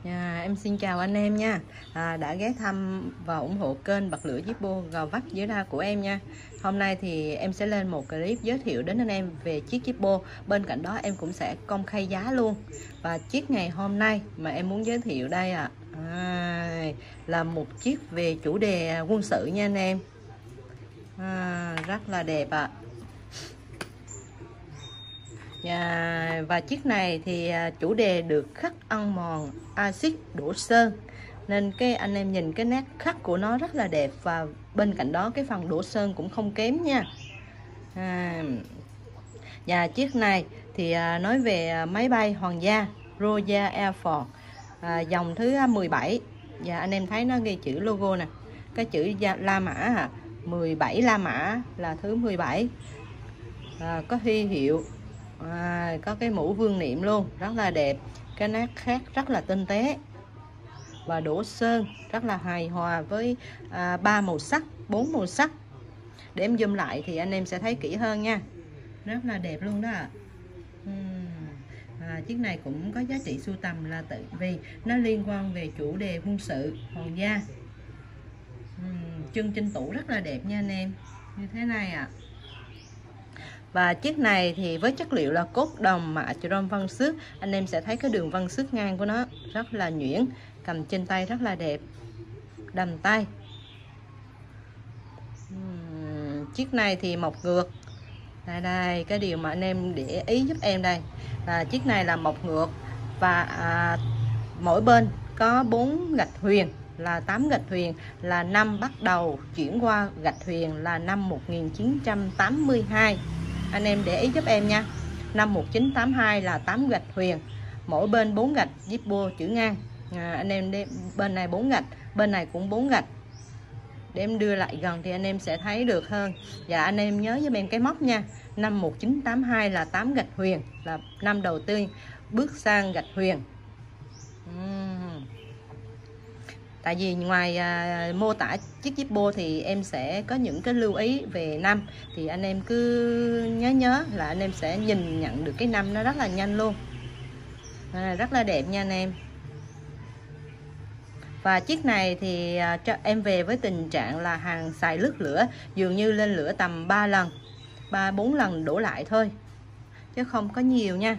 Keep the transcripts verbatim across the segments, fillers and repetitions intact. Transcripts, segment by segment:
À, em xin chào anh em nha, à, đã ghé thăm và ủng hộ kênh bật lửa Zippo gò vắt dưới đa của em nha. Hôm nay thì em sẽ lên một clip giới thiệu đến anh em về chiếc Zippo. Bên cạnh đó em cũng sẽ công khai giá luôn. Và chiếc ngày hôm nay mà em muốn giới thiệu đây à, à là một chiếc về chủ đề quân sự nha anh em. à, Rất là đẹp ạ. à. À, và chiếc này thì chủ đề được khắc ăn mòn axit đổ sơn, nên cái anh em nhìn cái nét khắc của nó rất là đẹp, và bên cạnh đó cái phần đổ sơn cũng không kém nha. à, và chiếc này thì à, nói về máy bay hoàng gia Royal Air Force, à, dòng thứ mười bảy. Và anh em thấy nó ghi chữ logo nè, cái chữ La Mã à, mười bảy La Mã là thứ mười bảy. à, có huy hiệu, à, có cái mũ vương niệm luôn, rất là đẹp. Cái nét khác rất là tinh tế, và đổ sơn rất là hài hòa với à, ba màu sắc, bốn màu sắc. Để em zoom lại thì anh em sẽ thấy kỹ hơn nha. Rất là đẹp luôn đó. uhm. à, Chiếc này cũng có giá trị sưu tầm là tự vì nó liên quan về chủ đề quân sự hoàng gia. uhm. Chân trên tủ rất là đẹp nha anh em, như thế này ạ. à. Và chiếc này thì với chất liệu là cốt đồng mạ chrome vân xước, anh em sẽ thấy cái đường vân xước ngang của nó rất là nhuyễn, cầm trên tay rất là đẹp, đầm tay. uhm, chiếc này thì mộc ngược. Đây đây, cái điều mà anh em để ý giúp em đây là chiếc này là mộc ngược, và à, mỗi bên có bốn gạch huyền là tám gạch huyền, là năm bắt đầu chuyển qua gạch huyền là năm một nghìn chín trăm tám mươi hai. Anh em để ý giúp em nha. Năm một nghìn chín trăm tám mươi hai là tám gạch huyền, mỗi bên bốn gạch Zippo chữ ngang. à, Anh em đi, bên này bốn gạch, bên này cũng bốn gạch. Để em đưa lại gần thì anh em sẽ thấy được hơn. Và anh em nhớ giúp em cái mốc nha. Năm một nghìn chín trăm tám mươi hai là tám gạch huyền, là năm đầu tiên bước sang gạch huyền. uhm. Tại vì ngoài à, mô tả chiếc Zippo thì em sẽ có những cái lưu ý về năm, thì anh em cứ nhớ nhớ là anh em sẽ nhìn nhận được cái năm nó rất là nhanh luôn. à, Rất là đẹp nha anh em. Và chiếc này thì à, cho em về với tình trạng là hàng xài lướt lửa, dường như lên lửa tầm ba lần, ba bốn lần đổ lại thôi, chứ không có nhiều nha.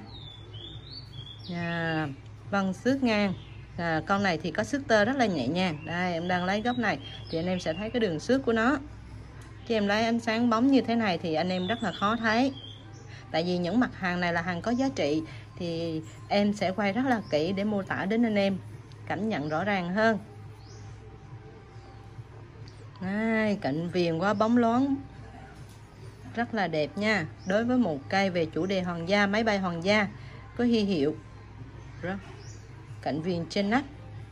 à, Vân xước ngang. À, con này thì có xước tơ rất là nhẹ nhàng. Đây em đang lấy góc này thì anh em sẽ thấy cái đường xước của nó, chứ em lấy ánh sáng bóng như thế này thì anh em rất là khó thấy. Tại vì những mặt hàng này là hàng có giá trị, thì em sẽ quay rất là kỹ để mô tả đến anh em cảm nhận rõ ràng hơn. Đây, cạnh viền quá bóng loáng, rất là đẹp nha. Đối với một cây về chủ đề hoàng gia, máy bay hoàng gia có huy hiệu rất cạnh viền trên nắp.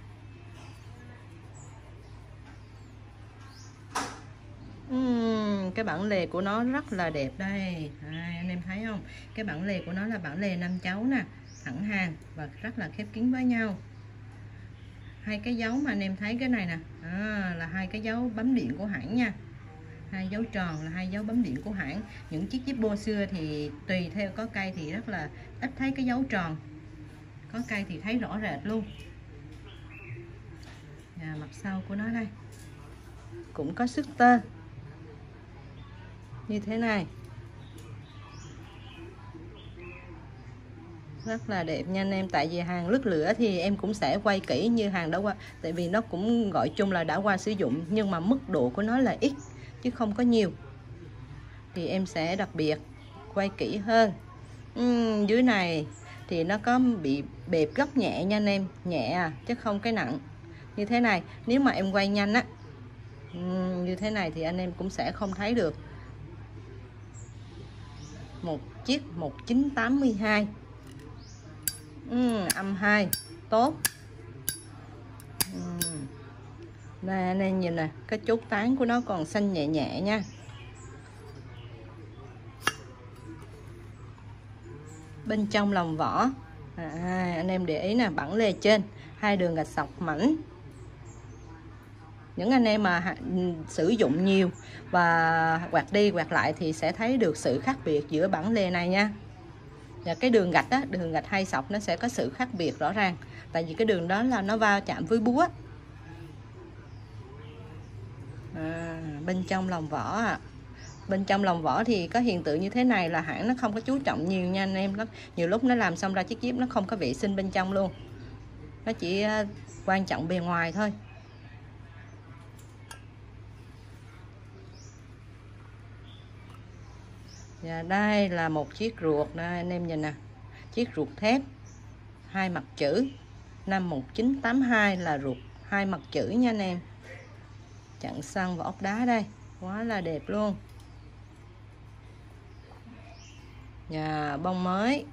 uhm, cái bản lề của nó rất là đẹp đây. à, anh em thấy không, cái bản lề của nó là bản lề năm chấu nè, thẳng hàng và rất là khép kín với nhau. Hai cái dấu mà anh em thấy cái này nè, à, là hai cái dấu bấm điện của hãng nha. Hai dấu tròn là hai dấu bấm điện của hãng. Những chiếc Zippo xưa thì tùy theo có cây thì rất là ít thấy cái dấu tròn, có cây thì thấy rõ rệt luôn. à, Mặt sau của nó đây cũng có xước tơ như thế này, rất là đẹp nha anh em. Tại vì hàng lướt lửa thì em cũng sẽ quay kỹ như hàng đã qua, tại vì nó cũng gọi chung là đã qua sử dụng, nhưng mà mức độ của nó là ít chứ không có nhiều, thì em sẽ đặc biệt quay kỹ hơn. uhm, dưới này thì nó có bị bẹp góc nhẹ nha anh em, nhẹ à, chứ không cái nặng như thế này. Nếu mà em quay nhanh á, uhm, như thế này thì anh em cũng sẽ không thấy được. Một chiếc một nghìn chín trăm tám mươi hai. uhm, âm hai tốt. uhm. Đây anh em nhìn nè, cái chốt tán của nó còn xanh nhẹ nhẹ nha. Bên trong lòng vỏ, à, anh em để ý nè, bản lề trên hai đường gạch sọc mảnh. Những anh em mà sử dụng nhiều và quạt đi quạt lại thì sẽ thấy được sự khác biệt giữa bản lề này nha. Và cái đường gạch á, đường gạch hay sọc nó sẽ có sự khác biệt rõ ràng, tại vì cái đường đó là nó va chạm với búa. À, bên trong lòng vỏ à. Bên trong lòng vỏ thì có hiện tượng như thế này là hãng nó không có chú trọng nhiều nha anh em. Nó nhiều lúc nó làm xong ra chiếc Jeep nó không có vệ sinh bên trong luôn, nó chỉ quan trọng bề ngoài thôi. Và đây là một chiếc ruột đây anh em nhìn nè, chiếc ruột thép hai mặt chữ năm một chín tám hai, là ruột hai mặt chữ nha anh em. Chặn xăng và ốc đá đây, quá là đẹp luôn. Và bông mới.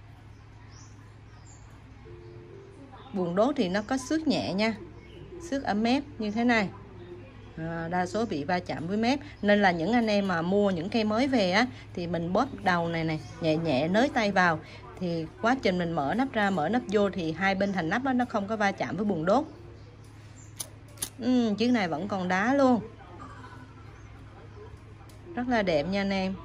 Buồng đốt thì nó có xước nhẹ nha, xước ở mép như thế này. À, đa số bị va chạm với mép, nên là những anh em mà mua những cây mới về á thì mình bóp đầu này này nhẹ nhẹ, nới tay vào, thì quá trình mình mở nắp ra mở nắp vô thì hai bên thành nắp đó, nó không có va chạm với buồng đốt. Ừ, chiếc này vẫn còn đá luôn, rất là đẹp nha anh em.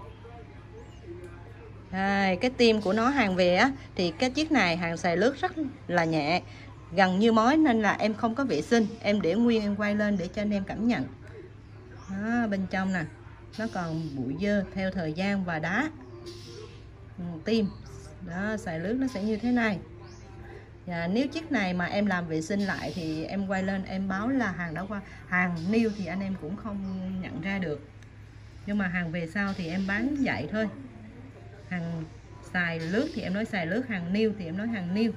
Đây, cái tim của nó hàng về á thì cái chiếc này hàng xài lướt rất là nhẹ, gần như mới, nên là em không có vệ sinh. Em để nguyên em quay lên để cho anh em cảm nhận. Đó, bên trong nè nó còn bụi dơ theo thời gian và đá. Ừ, tim đó, xài lướt nó sẽ như thế này. Và nếu chiếc này mà em làm vệ sinh lại thì em quay lên em báo là hàng đã qua, hàng new thì anh em cũng không nhận ra được, nhưng mà hàng về sau thì em bán vậy thôi. Hàng xài lướt thì em nói xài lướt, hàng new thì em nói hàng new.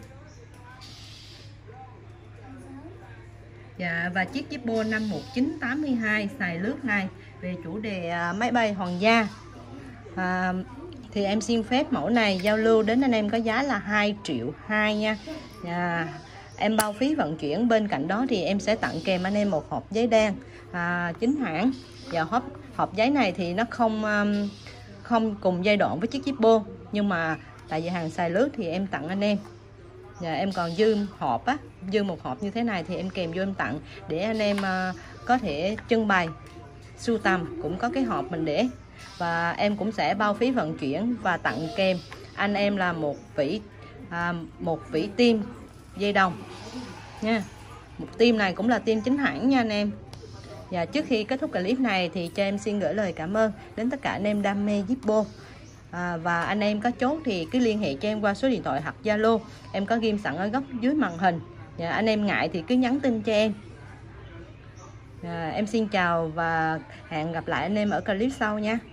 Dạ, và chiếc Jeep năm một chín tám hai xài lướt này về chủ đề máy bay hoàng gia, à, thì em xin phép mẫu này giao lưu đến anh em có giá là hai triệu hai nha. À, em bao phí vận chuyển, bên cạnh đó thì em sẽ tặng kèm anh em một hộp giấy đen à, chính hãng. Và hộp hộp giấy này thì nó không um, không cùng giai đoạn với chiếc Jeep, nhưng mà tại vì hàng xài lướt thì em tặng anh em. Và em còn dư hộp á, dư một hộp như thế này thì em kèm vô em tặng để anh em uh, có thể trưng bày sưu tầm, cũng có cái hộp mình để. Và em cũng sẽ bao phí vận chuyển và tặng kèm anh em là một vỉ à, một vỉ tim dây đồng nha. Một tim này cũng là tim chính hãng nha anh em. Và trước khi kết thúc clip này thì cho em xin gửi lời cảm ơn đến tất cả anh em đam mê Jeep. À, và anh em có chốt thì cứ liên hệ cho em qua số điện thoại hoặc Zalo, em có ghim sẵn ở góc dưới màn hình. Và anh em ngại thì cứ nhắn tin cho em. À, em xin chào và hẹn gặp lại anh em ở clip sau nha.